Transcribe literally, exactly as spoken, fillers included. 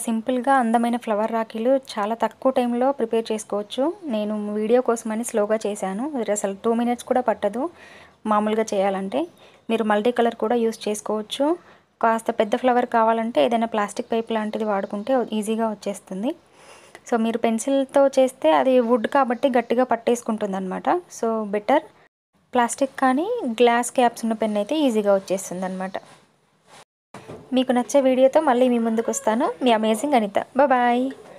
సింపుల్గా అందమైన ఫ్లవర్ రాఖీలు చాలా తక్కువ టైంలో ప్రిపేర్ చేసుకోవచ్చు. నేను వీడియో కోసమని స్లోగా చేశాను. ఇది అసలు టూ మినిట్స్ కూడా పట్టదు మామూలుగా చేయాలంటే. మీరు మల్టీ కలర్ కూడా యూస్ చేసుకోవచ్చు. కాస్త పెద్ద ఫ్లవర్ కావాలంటే ఏదైనా ప్లాస్టిక్ పైప్ లాంటిది వాడుకుంటే ఈజీగా వచ్చేస్తుంది. సో మీరు పెన్సిల్తో చేస్తే అది వుడ్ కాబట్టి గట్టిగా పట్టేసుకుంటుంది అనమాట. సో బెటర్ ప్లాస్టిక్ కానీ గ్లాస్ క్యాప్స్ ఉన్న పెన్ అయితే ఈజీగా వచ్చేస్తుంది అనమాట. మీకు నచ్చే వీడియోతో మళ్ళీ మీ ముందుకు వస్తాను. మీ అమేజింగ్ అనిత. బాయ్.